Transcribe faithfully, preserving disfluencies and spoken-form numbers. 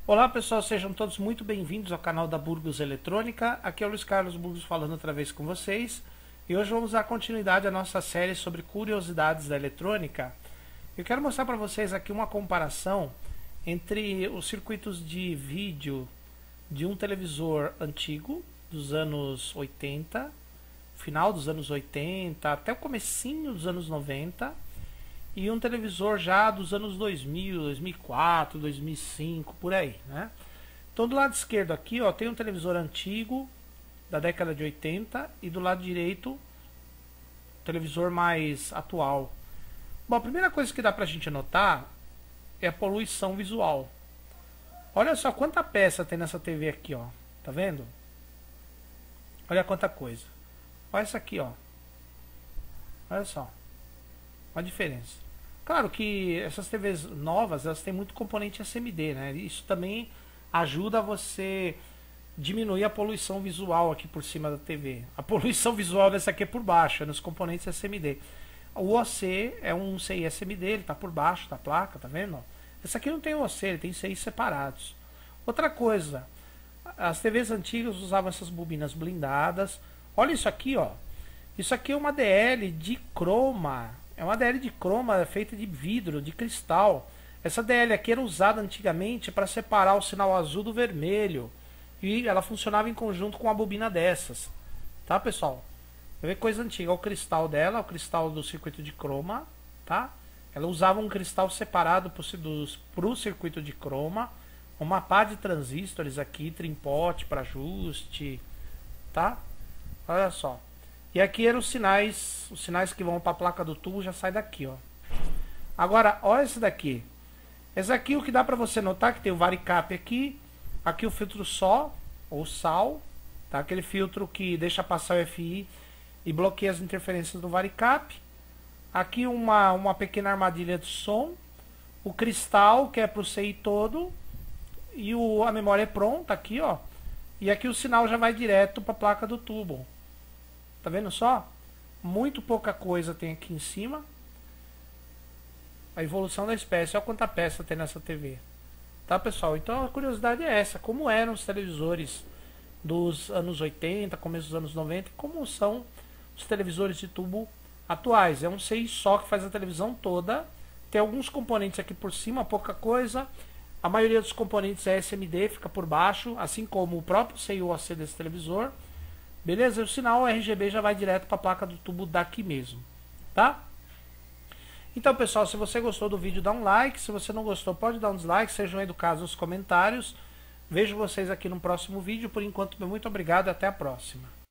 Olá pessoal, sejam todos muito bem-vindos ao canal da Burgos Eletrônica. Aqui é o Luiz Carlos Burgos falando outra vez com vocês. E hoje vamos dar continuidade à nossa série sobre curiosidades da eletrônica. Eu quero mostrar para vocês aqui uma comparação entre os circuitos de vídeo de um televisor antigo, dos anos oitenta, final dos anos oitenta, até o comecinho dos anos noventa, e um televisor já dos anos dois mil, dois mil e quatro, dois mil e cinco, por aí, né? Então do lado esquerdo aqui, ó, tem um televisor antigo da década de oitenta e do lado direito televisor mais atual. Bom, a primeira coisa que dá pra gente notar é a poluição visual. Olha só quanta peça tem nessa T V aqui, ó. Tá vendo? Olha quanta coisa. Olha essa aqui, ó. Olha só. Olha a diferença. Claro que essas T Vs novas, elas têm muito componente S M D, né? Isso também ajuda você diminuir a poluição visual aqui por cima da T V. A poluição visual dessa aqui é por baixo, é nos componentes S M D. O O C é um C I S M D, ele está por baixo da placa, tá vendo? Essa aqui não tem O C, ele tem C I separados. Outra coisa, as T Vs antigas usavam essas bobinas blindadas. Olha isso aqui, ó. Isso aqui é uma D L de croma. É uma D L de croma feita de vidro, de cristal. Essa D L aqui era usada antigamente para separar o sinal azul do vermelho. E ela funcionava em conjunto com uma bobina dessas. Tá, pessoal? Você vê coisa antiga. Olha o cristal dela, o cristal do circuito de croma. Tá? Ela usava um cristal separado para o circuito de croma. Uma pá de transistores aqui, trimpote para ajuste. Tá? Olha só. E aqui eram os sinais, os sinais que vão para a placa do tubo já sai daqui, ó. Agora, olha esse daqui. Esse aqui, o que dá para você notar que tem o varicap aqui, aqui o filtro só, ou sal, tá? Aquele filtro que deixa passar o F I e bloqueia as interferências do varicap. Aqui uma, uma pequena armadilha de som, o cristal, que é para o C I todo, e o, a memória é pronta aqui, ó. E aqui o sinal já vai direto para a placa do tubo. Tá vendo só? Muito pouca coisa tem aqui em cima. A evolução da espécie. Olha quanta peça tem nessa T V. Tá, pessoal? Então a curiosidade é essa. Como eram os televisores dos anos oitenta, começo dos anos noventa. Como são os televisores de tubo atuais. É um C I só que faz a televisão toda. Tem alguns componentes aqui por cima, pouca coisa. A maioria dos componentes é S M D, fica por baixo. Assim como o próprio C I O C desse televisor. Beleza? E o sinal R G B já vai direto para a placa do tubo daqui mesmo, tá? Então, pessoal, se você gostou do vídeo, dá um like. Se você não gostou, pode dar um dislike. Sejam educados nos comentários. Vejo vocês aqui no próximo vídeo. Por enquanto, muito obrigado e até a próxima.